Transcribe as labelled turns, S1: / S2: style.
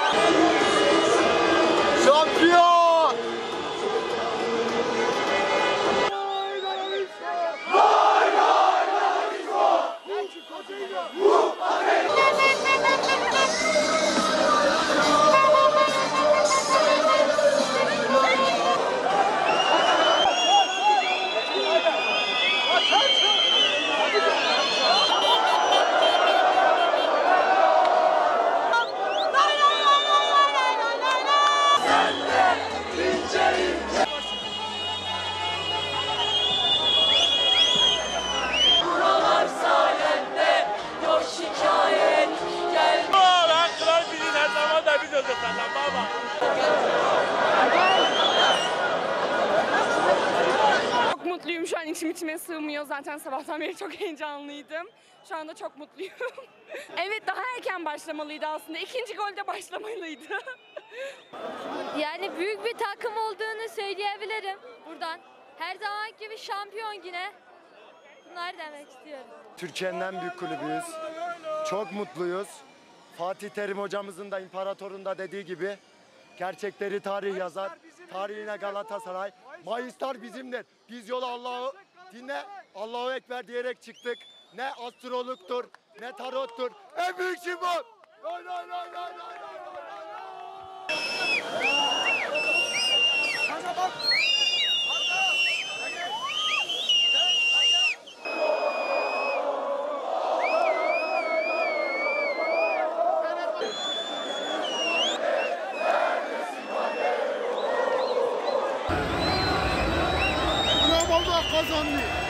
S1: Şampiyon!
S2: Çok mutluyum, şu an içime sığmıyor. Zaten sabahtan beri çok heyecanlıydım. Şu anda çok mutluyum. Evet, daha erken başlamalıydı aslında. İkinci golde başlamalıydı.
S3: Yani büyük bir takım olduğunu söyleyebilirim buradan. Her zaman gibi şampiyon yine. Bunları demek istiyorum.
S1: Türkiye'nin en büyük kulübüyüz. Çok mutluyuz. Fatih Terim hocamızın da imparatorun da dediği gibi gerçekleri tarih yazar. Tarihine Galatasaray. Mayıslar bizimdir. Biz yola Allah'ı dinle, Allahu Ekber diyerek çıktık. Ne astrologtur, ne tarottur. En büyük şey bu. Kazandı.